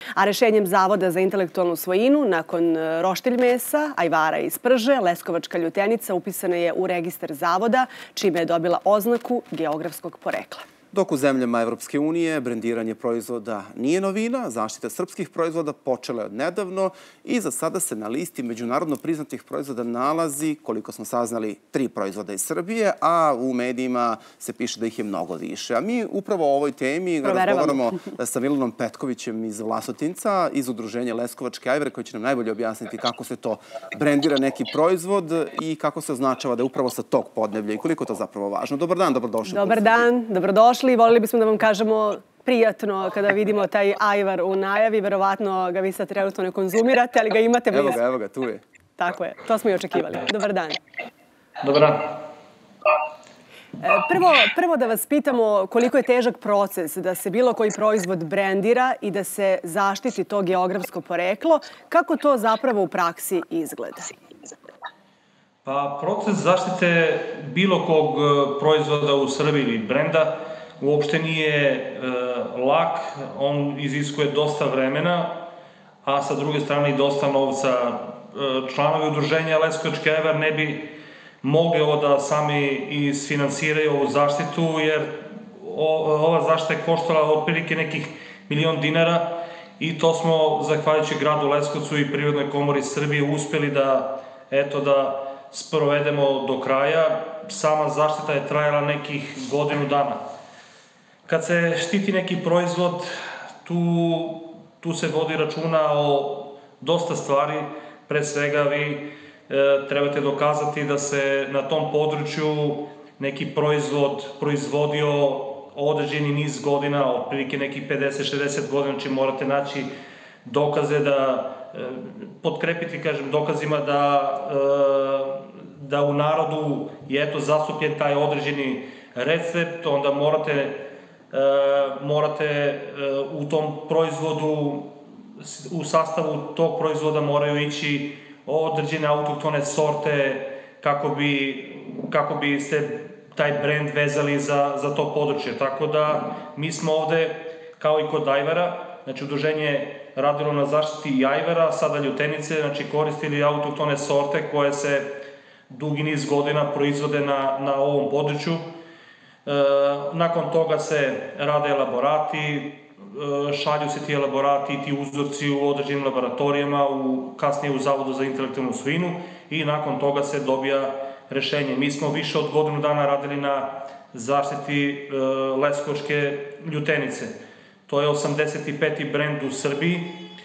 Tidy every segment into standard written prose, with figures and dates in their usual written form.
A rešenjem Zavoda za intelektualnu svojinu, nakon roštilj mesa, ajvara i sprže, leskovačka ljutenica upisana je u registar Zavoda, čime je dobila oznaku geografskog porekla. Dok u zemljama Evropske unije brendiranje proizvoda nije novina, zaštita srpskih proizvoda počela je od nedavno i za sada se na listi međunarodno priznatih proizvoda nalazi, koliko smo saznali, 3 proizvoda iz Srbije, a u medijima se piše da ih je mnogo više. A mi upravo o ovoj temi razgovaramo sa Milanom Petkovićem iz Vlasotinca, iz udruženja Leskovačke ajvare, koji će nam najbolje objasniti kako se to brendira neki proizvod i kako se označava da je upravo sa tog podneblja i koliko je to zapravo važno. Dobar dan, dobrodošli. Dobar dan, dobrodošli. Volili bismo da vam kažemo prijatno kada vidimo taj ajvar u najavi. Verovatno ga vi sad trenutno ne konzumirate, ali ga imate blizu. Evo ga, tu je. Tako je, to smo i očekivali. Dobar dan. Dobar dan. Prvo da vas pitamo koliko je težak proces da se bilo koji proizvod brendira i da se zaštiti to geografsko poreklo. Kako to zapravo u praksi izgleda? Pa, proces zaštite bilo kog proizvoda u Srbiji ili brenda uopšte nije lak, on iziskuje dosta vremena, a sa druge strane i dosta novca. Članovi udruženja Leskovačke ajvar ne bi mogli ovo da sami isfinansiraju ovu zaštitu, jer ova zaštita je koštala otprilike nekih $1.000.000 i to smo, zahvaljujući gradu Leskovcu i Privrednoj komori Srbije, uspeli da sprovedemo do kraja. Sama zaštita je trajala nekih godinu dana. Kad se štiti neki proizvod, tu se vodi računa o dosta stvari. Pre svega vi trebate dokazati da se na tom području neki proizvod proizvodio određeni niz godina, otprilike nekih 50-60 godina, znači morate naći dokaze da potkrepiti, kažem, dokazima da u narodu je zastupljen taj određeni recept, onda morate u tom proizvodu, u sastavu tog proizvoda moraju ići određene autohtone sorte kako bi ste taj brend vezali za to područje. Tako da mi smo ovde, kao i kod ajvara, znači udruženje radilo na zaštiti i ajvara, sada ljutenice, znači koristili autohtone sorte koje se dugi niz godina proizvode na ovom području. Nakon toga se rade elaborati, šalju se ti elaborati i ti uzorci u određenim laboratorijama, kasnije u Zavodu za intelektualnu svojinu i nakon toga se dobija rešenje. Mi smo više od godinu dana radili na zaštiti leskovačke ljutenice. To je 85. brend u Srbiji,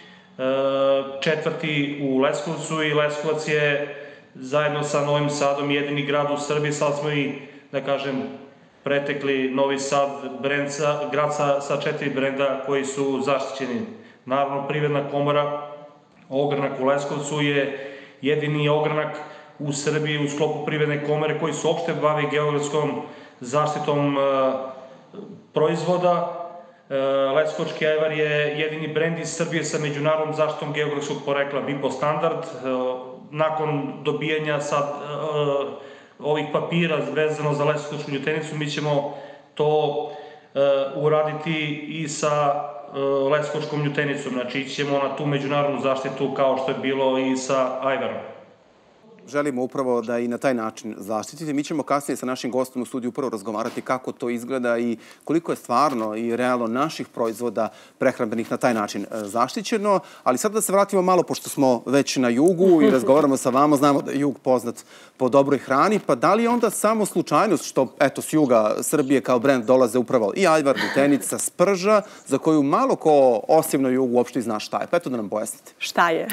4. u Leskovcu i Leskovac je zajedno sa Novim Sadom jedini grad u Srbiji. Sad smo i, da kažem, pretekli Novi Sad, grad sa 4 brenda koji su zaštićeni. Naravno, Privredna komora, ogranak u Leskovcu je jedini ogranak u Srbiji u sklopu Privredne komore koji se uopšte bavi geografskom zaštitom proizvoda. Leskovački ajvar je jedini brend iz Srbije sa međunarodnom zaštitom geografskog porekla VIPO standard. Nakon dobijanja sad ovih papira vezano za leskovačku ljutenicu, mi ćemo to uraditi i sa leskovačkom ljutenicom. Znači, ići ćemo na tu međunarodnu zaštitu kao što je bilo i sa ajvarom. Želimo upravo da i na taj način zaštitite. Mi ćemo kasnije sa našim gostom u studiju upravo razgovarati kako to izgleda i koliko je stvarno i realno naših proizvoda prehrambenih na taj način zaštićeno. Ali sad da se vratimo malo, pošto smo već na jugu i razgovaramo sa vama, znamo da je jug poznat po dobroj hrani, pa da li je onda samo slučajnost što, eto, s juga Srbije kao brend dolaze upravo i ajvar, ljutenica, sprža, za koju malo ko osim na jugu uopšte zna šta je. Pa eto da nam pojasnite. Šta je?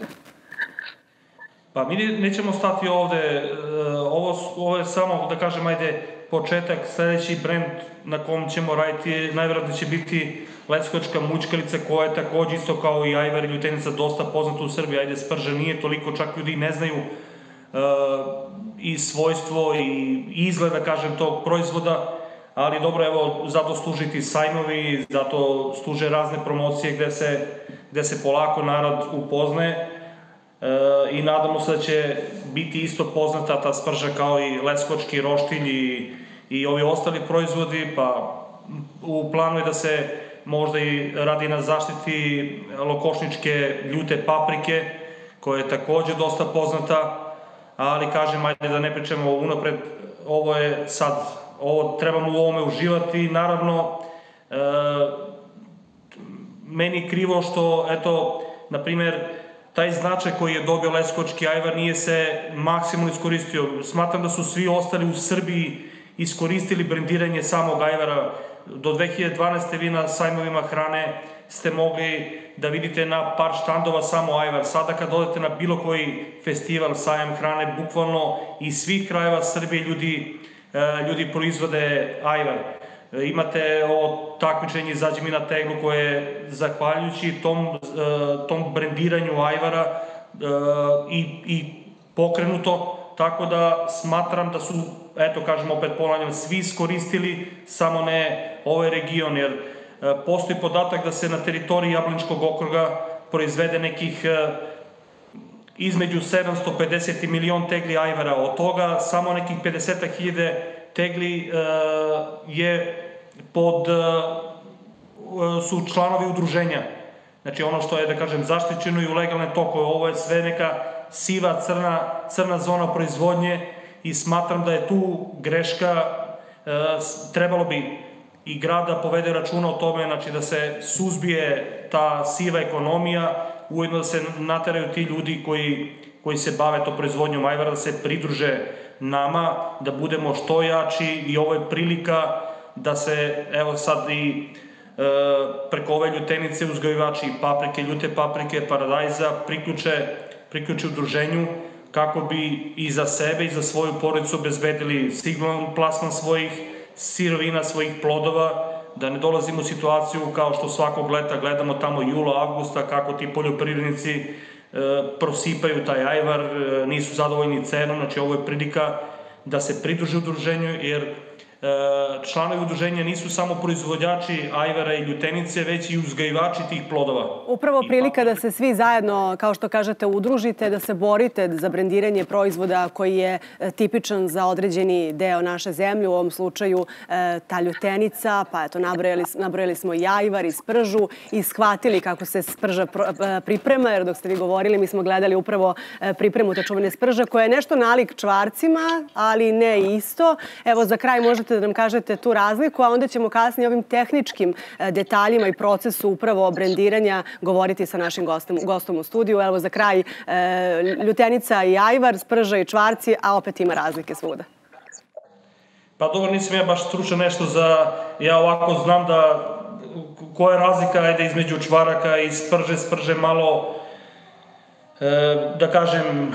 Pa mi nećemo stati ovde, ovo je samo, da kažem, početak. Sledeći brend na kom ćemo raditi najvjerojatnije će biti leskovačka mućkalica, koja je takođe isto kao i ajvar i ljutenica dosta poznata u Srbiji. Sprža nije toliko, čak ljudi ne znaju i svojstvo i izgled, da kažem, tog proizvoda, ali dobro, evo, zato služi ti sajmovi, zato služe razne promocije gde se polako narod upoznaje. I nadamo se da će biti isto poznata ta sprža kao i leskovački roštilj i ovi ostali proizvodi, pa u planu je da se možda i radi na zaštiti lokošničke ljute paprike, koja je takođe dosta poznata, ali kažem, ajde da ne pričamo unapred, ovo je sad, trebamo u ovome uživati. Naravno, meni je krivo što, eto, na primer, taj značaj koji je dobio leskovački ajvar nije se maksimalno iskoristio. Smatram da su svi ostali u Srbiji iskoristili brendiranje samog ajvara. Do 2012. vi na sajmovima hrane ste mogli da vidite na par štandova samo ajvar. Sada kad odete na bilo koji festival, sajam hrane, bukvalno iz svih krajeva Srbije ljudi proizvode ajvar. Imate ovo takmičenje Izađi mi na teglu koje, zahvaljujući tom brendiranju ajvara i pokrenuto, tako da smatram da su, eto kažem opet ponavljam, svi iskoristili, samo ne ovaj region, jer postoji podatak da se na teritoriji Jablaničkog okruga proizvede nekih između 750 i milion tegli ajvara. Od toga samo nekih 50.000 tegli su članovi udruženja. Znači ono što je, da kažem, zaštićeno i u legalne tokove. Ovo je sve neka siva, crna zona proizvodnje i smatram da je tu greška. Trebalo bi i grad da povede računa o tome, znači da se suzbije ta siva ekonomija, ujedno da se nateraju ti ljudi koji se bave to proizvodnjom ajvara, da se pridruže nama, da budemo što jači i ovo je prilika da se, evo sad i preko ove ljutenice uzgajivači paprike, ljute paprike, paradajza priključe udruženju kako bi i za sebe i za svoju porodicu obezbedili siguran plasman svojih sirovina, svojih plodova, da ne dolazimo u situaciju kao što svakog leta gledamo tamo jula, avgusta, kako ti poljoprivrednici prosipaju taj ajvar, nisu zadovoljni cenom. Znači ovo je prilika da se pridruže udruženju, jer članovi udruženja nisu samo proizvođači ajvara i ljutenice, već i uzgajivači tih plodova. Upravo prilika da se svi zajedno, kao što kažete, udružite, da se borite za brendiranje proizvoda koji je tipičan za određeni deo naše zemlje, u ovom slučaju ta ljutenica, pa eto, nabrojali smo i ajvar i spržu i shvatili kako se sprža priprema, jer dok ste vi govorili, mi smo gledali upravo pripremu te čuvene sprže, koja je nešto nalik čvarcima, ali ne isto. Evo, za kraj možete da nam kažete tu razliku, a onda ćemo kasnije ovim tehničkim detaljima i procesu upravo brendiranja govoriti sa našim gostom u studiju. Evo za kraj ljutenica i ajvar, sprža i čvarci, a opet ima razlike svuda. Pa dobro, nisam ja baš stručan nešto za... Ja ovako znam da koja je razlika između čvaraka i sprže malo, da kažem,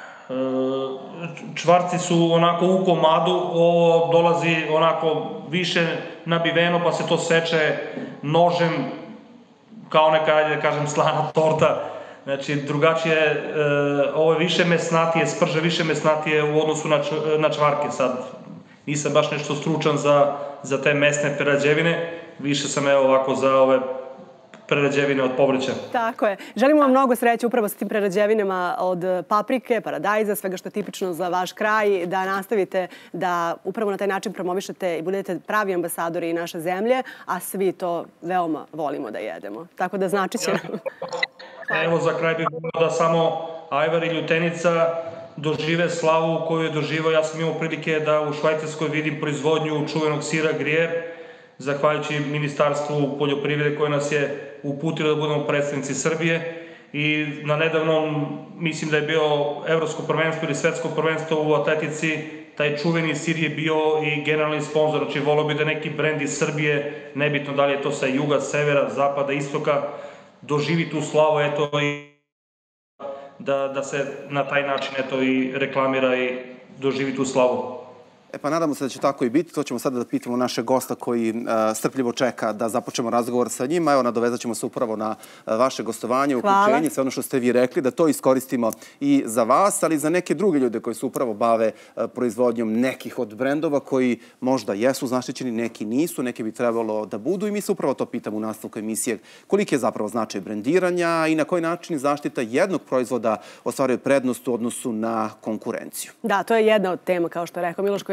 čvarci su onako u komadu, ovo dolazi onako više nabiveno pa se to seče nožem kao neka, da kažem, slana torta. Znači drugačije, ovo je više mesnatije, sprže više mesnatije u odnosu na čvarke. Sad nisam baš nešto stručan za te mesne prerađevine, više sam evo ovako za ove prerađevine od povrća. Tako je. Želimo vam mnogo sreće upravo sa tim prerađevinama od paprike, paradajza, svega što je tipično za vaš kraj, da nastavite da upravo na taj način promovišete i budete pravi ambasadori naše zemlje, a svi to veoma volimo da jedemo. Tako da znači će nam. Evo za kraj bih volio da samo ajvar i ljutenica dožive slavu koju je doživao. Ja sam imao prilike da u Švajcarskoj vidim proizvodnju čuvenog sira Gruyère, zahvaljujući Ministarstvu poljoprivrede koje nas je uputilo da budemo predstavnici Srbije. I na nedavnom, mislim da je bio Evropsko prvenstvo ili Svetsko prvenstvo u atletici, taj čuveni sir je bio i generalni sponsor. Znači, volio bi da neki brend iz Srbije, nebitno da li je to sa juga, severa, zapada, istoka, doživi tu slavu, eto, i da se na taj način, eto, i reklamira i doživi tu slavu. Pa nadamo se da će tako i biti. To ćemo sada da pitamo našeg gosta koji strpljivo čeka da započnemo razgovor sa njima. Evo, nadovezat ćemo se upravo na vaše gostovanje, uključenje, sve ono što ste vi rekli, da to iskoristimo i za vas, ali i za neke druge ljude koji se upravo bave proizvodnjom nekih od brendova koji možda jesu zaštićeni, neki nisu, neki bi trebalo da budu i mi se upravo to pitamo u nastavku emisije. Koliki je zapravo značaj brendiranja i na koji način zaštita jednog proizvoda ostvaruje prednost u odnosu na konkurenciju? Da, to je jedna od tema, kao što je rekao Miloš, koja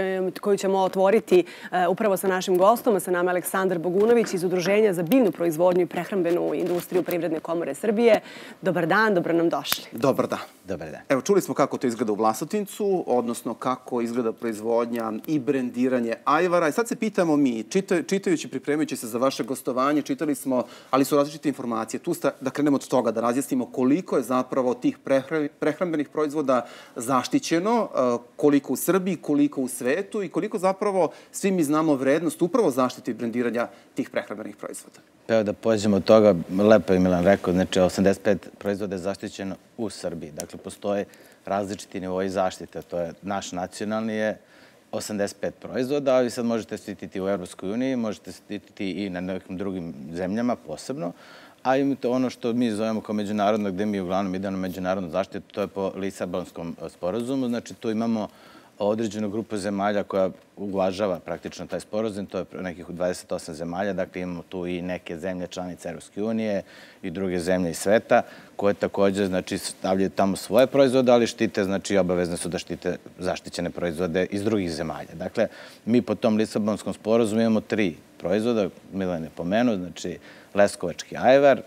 koju ćemo otvoriti upravo sa našim gostom, sa nama Aleksandar Bogunović iz Udruženja za biljnu proizvodnju i prehrambenu industriju Privredne komore Srbije. Dobar dan, dobro nam došli. Dobar dan. Dobar dan. Evo, čuli smo kako to izgleda u Vlasotincu, odnosno kako izgleda proizvodnja i brendiranje ajvara. I sad se pitamo mi, čitajući, pripremajući se za vaše gostovanje, čitali smo, ali su različite informacije. Tu da krenemo od toga, da razjasnimo koliko je zapravo tih prehrambenih proizvoda zaštićeno, koliko u Srbiji, koliko u svetu i koliko zapravo svi mi znamo vrednost upravo zaštite i brendiranja tih prehrambenih proizvoda. Evo da pođemo od toga, lepo je Milan rekao, znači 85 proizvoda je zaštićeno u Srbiji. Dakle, postoje različiti nivoji zaštite. To je naš nacionalni je 85 proizvoda, ali sad možete štititi u Evropskoj uniji, možete štititi i na nekim drugim zemljama posebno. A imate ono što mi zovemo kao međunarodno, gde mi uglavnom idemo na međunarodnu zaštitu, to je po Lisabonskom sporazumu. Znači, tu imamo određenu grupu zemalja koja uvažava praktično taj sporazum, to je nekih 28 zemalja, dakle imamo tu i neke zemlje članice Evropske unije i druge zemlje iz sveta, koje također znači stavljaju tamo svoje proizvode, ali štite, znači obavezne su da štite zaštićene proizvode iz drugih zemalja. Dakle, mi po tom Lisabonskom sporazumu imamo 3 proizvoda, Milan je pomenuo, znači leskovački ajvar,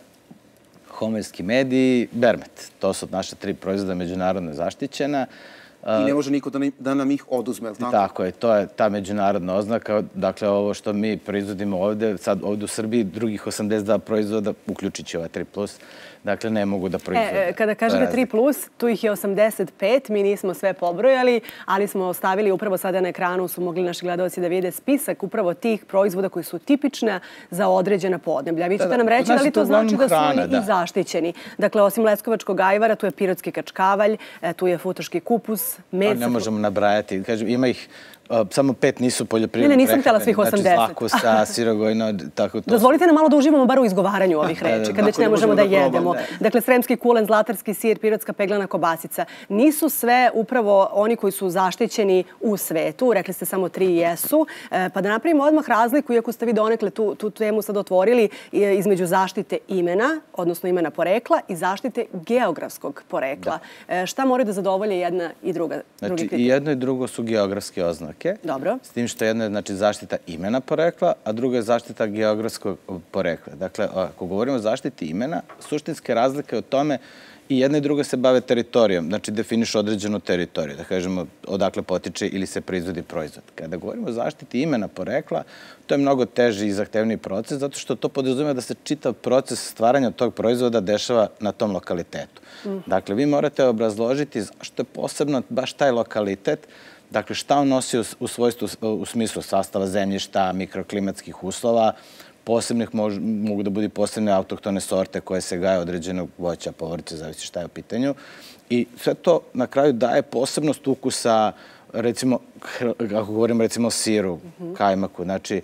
homerski med i bermet. To su naše 3 proizvoda međunarodno zaštićena. I ne može niko da nam ih oduzme, je li tako? Tako je, to je ta međunarodna oznaka. Dakle, ovo što mi proizvodimo ovde, sad ovde u Srbiji, drugih 82 proizvoda, uključujući ova 3+, dakle, ne mogu da proizvode. Kada kažete 3+, tu ih je 85, mi nismo sve pobrojali, ali smo ostavili upravo sada na ekranu, su mogli naši gledalci da vide spisak upravo tih proizvoda koji su tipična za određena podneblja. Vi ćete nam reći da li to znači da su oni i zaštićeni. Dakle, osim leskovačkog ajvara, tu je pirotski kačkavalj, tu je futoški kupus, mesa. Ne možemo nabrajati. Kažem, ima ih samo 5 nisu poljoprivredni prehrambeni. Ne, nisam htjela svih 80. Znači, zlakusa, sirogojno, tako to. Dozvolite nam malo da uživamo bar u izgovaranju ovih reči, kad već ne možemo da jedemo. Dakle, sremski kulen, zlatarski sir, pirotska peglana kobasica. Nisu sve upravo oni koji su zaštićeni u svetu. Rekli ste samo 3 jesu. Pa da napravimo odmah razliku, iako ste vi donekle tu temu sad otvorili, između zaštite imena, odnosno imena porekla, i zaštite geografskog porekla. Šta moraju da zadovolje jedna i druga? Znači, i jedno i drugo su geografske oznake. Dobro. S tim što jedno je znači, zaštita imena porekla, a drugo je zaštita geografskog porekla. Dakle, ako govorimo o zaštiti imena, suštinske razlike o tome i jedna i druga se bave teritorijom, znači definišu određenu teritoriju, da kažemo odakle potiče ili se proizvodi proizvod. Kada govorimo o zaštiti imena porekla, to je mnogo teži i zahtevniji proces, zato što to podrazumeva da se čitav proces stvaranja tog proizvoda dešava na tom lokalitetu. Dakle, vi morate obrazložiti zašto je posebno baš taj lokalitet. Dakle, šta on nosi u svojstvu, u smislu sastava zemljišta, mikroklimatskih uslova, posebnih mogu da budu posebne autohtone sorte koje se gaje određenog voća, povrća, zavisi šta je u pitanju. I sve to na kraju daje posebnost ukusa, recimo, ako govorimo recimo o siru, kajmaku, znači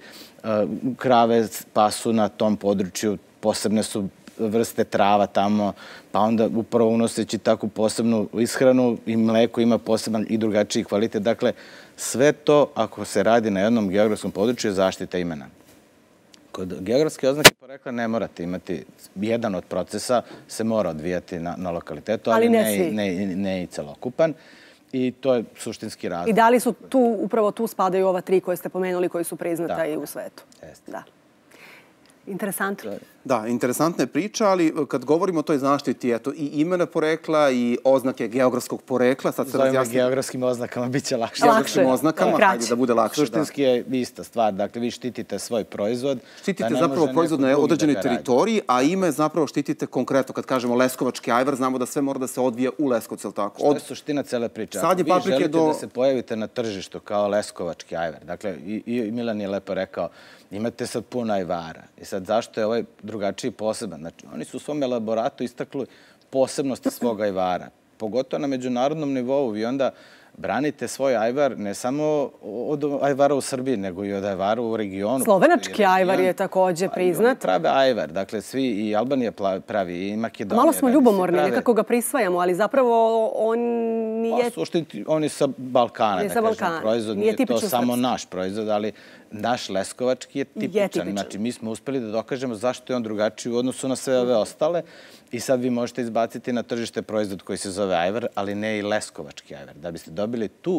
krave pasu na tom području, posebne su vrste trava tamo, pa onda upravo unoseći takvu posebnu ishranu i mleko ima poseban i drugačiji kvalitet. Dakle, sve to, ako se radi na jednom geografskom području, je zaštita imena. Kod geografske oznake porekla ne morate imati, jedan od procesa se mora odvijati na lokalitetu, ali ne i celokupan. I to je suštinski razlog. I da li su tu, upravo tu spadaju ova 3 koje ste pomenuli, koji su priznata i u svetu? Da. Interesantno. Da, interesantna je priča, ali kad govorimo o toj zaštiti, eto, i imena porekla i oznake geografskog porekla, sad se razjasnimo. Zovemo geografskim oznakama, bit će lakše. Geografskim oznakama, hajde da bude lakše. Suštinski je ista stvar, dakle, vi štitite svoj proizvod. Štitite zapravo proizvod na određenoj teritoriji, a ime zapravo štitite konkretno. Kad kažemo leskovački ajvar, znamo da sve mora da se odvije u Leskovcu, je li tako? Što je suština cele priče? Ako vi želite da se pojavite na tržištu kao leskovački ajvar, dakle, i Milan je lepo rekao, imate sad puno ajvara. I sad zašto je ovaj drugačiji poseban? Znači, oni su u svom elaboratu istakli posebnosti svog ajvara. Pogotovo na međunarodnom nivou. Vi onda branite svoj ajvar ne samo od ajvara u Srbiji, nego i od ajvara u regionu. Slovenački ajvar je također priznat. Prave ajvar. Dakle, svi i Albanija pravi, i Makedonija. Malo smo ljubomorni, nekako ga prisvajamo, ali zapravo on nije... On je sa Balkana, da kažem, proizvod. Nije to samo naš proizvod, ali naš leskovački je tipičan. Znači, mi smo uspeli da dokažemo zašto je on drugačiji u odnosu na sve ove ostale. I sad vi možete izbaciti na tržište proizvod koji se zove ajvar, ali ne i leskovački ajvar. Da biste dobili tu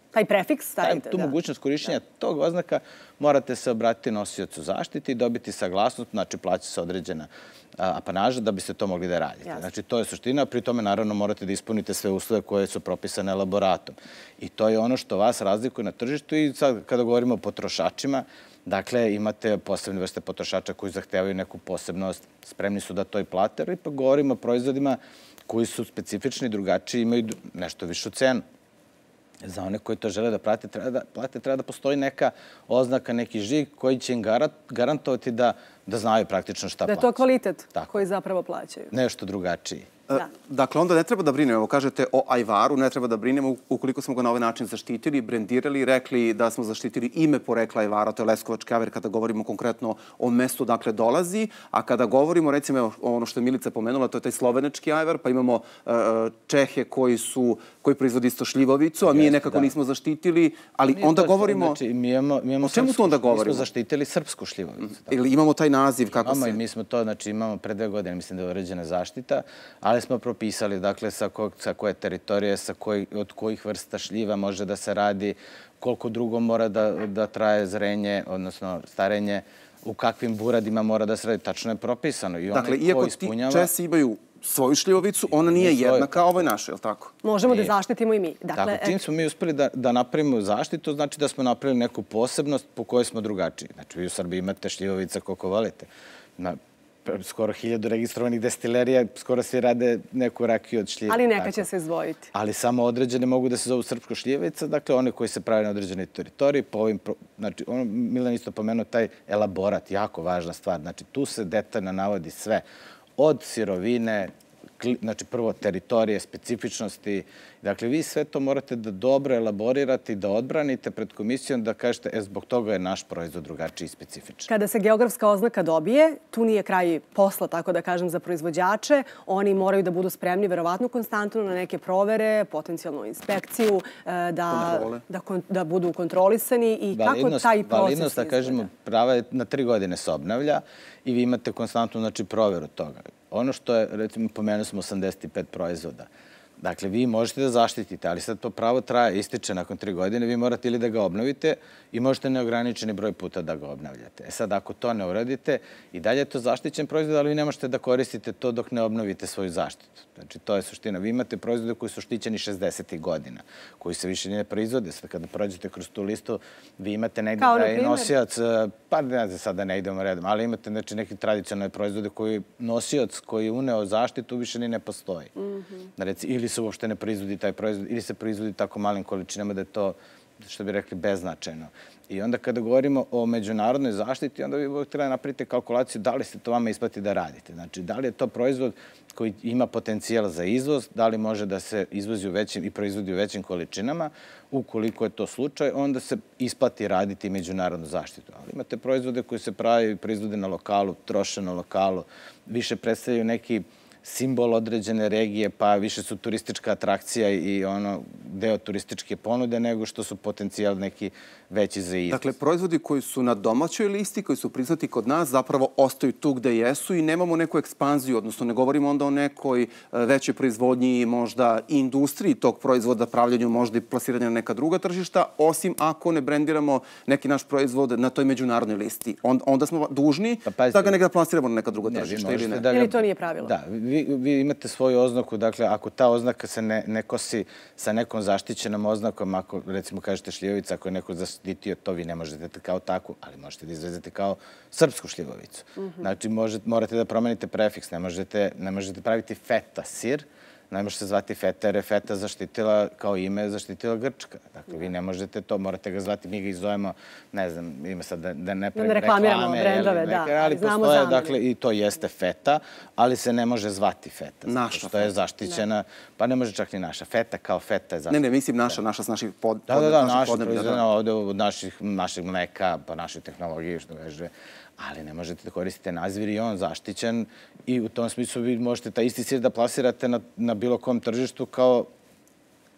taj prefiks stavite. Tu mogućnost korišćenja tog oznaka morate se obratiti nosiocu zaštite i dobiti saglasnost, znači plaća se određena apanaža da biste to mogli da radite. Znači, to je suština, pri tome naravno morate da ispunite sve uslove koje su propisane elaboratom. I to je ono što vas razlikuje na tržištu i sad kada govorimo o potrošačima, dakle, imate posebne vrste potrošača koji zahtevaju neku posebnost, spremni su da to i plate, ali ipak govorimo o proizvodima koji su specifični i drugačiji, imaju nešto višu cenu. Za one koji to žele da plate, treba da postoji neka oznaka, neki žig koji će im garantovati da znaju praktično šta plaćaju. Da je to kvalitet koji zapravo plaćaju. Nešto drugačiji. Dakle, onda ne treba da brinemo, kažete o ajvaru, ne treba da brinemo ukoliko smo ga na ovaj način zaštitili, brendirali, rekli da smo zaštitili ime porekla ajvara, to je leskovački ajvar kada govorimo konkretno o mestu dakle dolazi, a kada govorimo, recimo, ono što je Milica pomenula, to je taj slovenački ajvar, pa imamo Čehe koji proizvodi isto šljivovicu, a mi nekako nismo zaštitili, ali onda govorimo... O čemu tu onda govorimo? Mi smo zaštitili srpsku šljivovicu. Ili imamo taj naziv, kako se... Mi smo to, znači imamo pre 2 godine, mislim da je uređena zaštita, ali smo propisali, dakle, sa koje teritorije, od kojih vrsta šljiva može da se radi, koliko drugo mora da traje zrenje, odnosno starenje, u kakvim buradima mora da se radi, tačno je propisano. Dakle, iako ti Česi imaju svoju šljivovicu, ona nije jednaka ovoj našoj, je li tako? Možemo da zaštitimo i mi. Tako, čim smo mi uspeli da napravimo zaštitu, znači da smo napravili neku posebnost po kojoj smo drugačiji. Znači, vi u Srbiji imate šljivovica koliko volite. Skoro 1000 registrovanih destilerija, skoro svi rade neku rakiju od šljiva. Ali neka će se izdvojiti. Ali samo određene mogu da se zovu srpsko šljivica, dakle one koji se prave na određenoj teritoriji. Znači, Milan isto pomenuo taj elaborat, jako važna stvar. Znači, tu se detaljno navodi sve. Od sirovine, znači prvo teritorije, specifičnosti. Dakle, vi sve to morate da dobro elaborirate i da odbranite pred komisijom, da kažete, zbog toga je naš proizvod drugačiji i specifičan. Kada se geografska oznaka dobije, tu nije kraj posla, tako da kažem, za proizvođače. Oni moraju da budu spremni, verovatno konstantno, na neke provere, potencijalnu inspekciju, da budu kontrolisani i kako taj proces... Validnost, da kažemo, prava je na 3 godine se obnavlja i vi imate konstantnu, znači, proveru toga. Ono što je, recimo, pomenuo smo 85 proizvoda. Dakle, vi možete da zaštitite, ali sad to pravo traje, ističe nakon 3 godine, vi morate ili da ga obnovite i možete neograničeni broj puta da ga obnavljate. Sad, ako to ne uradite, i dalje je to zaštićen proizvod, ali vi ne možete da koristite to dok ne obnovite svoju zaštitu. Znači, to je suština. Vi imate proizvode koji su štićeni 60. godina, koji se više ne proizvode. Sve kada prođete kroz tu listu, vi imate negdje da je nosilac, pa ne znam sada ne idemo redom, ali imate neki tradicionalne proizvode koji nosilac koji je uneo zaštitu više ni ne postoji. Ili se uopšte ne proizvodi taj proizvod, ili se proizvodi tako malim količinama da je to, što bi rekli, beznačajno. I onda kada govorimo o međunarodnoj zaštiti, onda vi uvijek treba napraviti kalkulaciju da li se to vama isplati da radite. Znači, da li je to proizvod koji ima potencijal za izvoz, da li može da se izvozi u većim i proizvodi u većim količinama. Ukoliko je to slučaj, onda se isplati raditi međunarodnu zaštitu. Ali imate proizvode koji se pravi, proizvode na lokalu, troše na lokalu, više predstavljaju neki simbol određene regije, pa više su turistička atrakcija i deo turističke ponude nego što su potencijal neki veći za izvoz. Dakle, proizvodi koji su na domaćoj listi, koji su priznati kod nas, zapravo ostaju tu gde jesu i nemamo neku ekspanziju, odnosno ne govorimo onda o nekoj većoj proizvodnji, možda i industriji tog proizvoda, pravljanju možda i plasiranja na neka druga tržišta, osim ako ne brendiramo neki naš proizvod na toj međunarodnoj listi. Onda smo dužni da ga nekada plasiramo na neka druga tržišta ili ne. Ili to nije pravilo? Da, vi imate svoju oznaku, dakle, ako ta oznaka se ne kosi sa nekom zaštićenom oznakom, ako, recimo, kažete šljivovica, ako je neko zaštitio, to vi ne možete kao takvu, ali možete da izvezete kao srpsku šljivovicu. Znači, morate da promenite prefiks, ne možete praviti feta sir, ne može se zvati feta, jer je feta zaštitila, kao ime, zaštitila Grčka. Dakle, vi ne možete to, morate ga zvati, mi ga izzovemo, ne znam, ima sad da ne reklamiramo brendove, da, ali postoje, dakle, i to jeste feta, ali se ne može zvati feta. Naša feta. To je zaštićena, pa ne može čak ni naša. Feta kao feta je zaštićena. Ne, mislim naša s naših podneblja. Da, naša proizvodna ovde od naših mleka, pa našoj tehnologiji, što kaže. Ali ne možete da koristite naziv jer je on zaštićen i u tom smislu vi možete taj isti sir da plasirate na bilo kom tržištu kao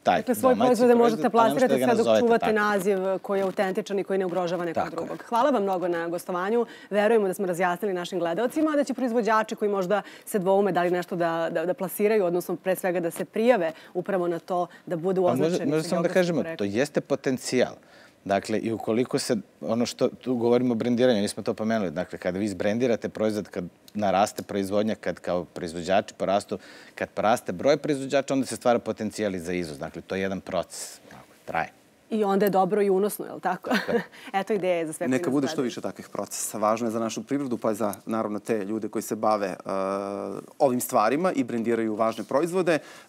taj Dakle, svoj domaći proizvode možete proizvod, a ne možete plasirati da ga sve dok nazovete čuvate tako. naziv koji je autentičan i koji ne ugrožava nekog Tako drugog. je. Hvala vam mnogo na gostovanju. Verujemo da smo razjasnili našim gledaocima, da će proizvođači koji možda se dvoume da li nešto da plasiraju, odnosno pre svega da se prijave upravo na to da budu označeni. Možda samo da kažemo, to jeste potencijal. Dakle, i ukoliko se, ono što tu govorimo o brendiranju, nismo to pomenuli, dakle, kada vi izbrendirate proizvod, kad naraste proizvodnja, kad kao proizvođači porastu, kad poraste broj proizvođača, onda se stvara potencijal i za izvoz. Dakle, to je jedan proces. Traje. I onda je dobro i unosno, je li tako? Eto ideje za sve koji nas Neka bude gledaju. što više takvih procesa. Važno je za našu privredu, pa i za, naravno, te ljude koji se bave ovim stvarima i brendiraju važne proizvode.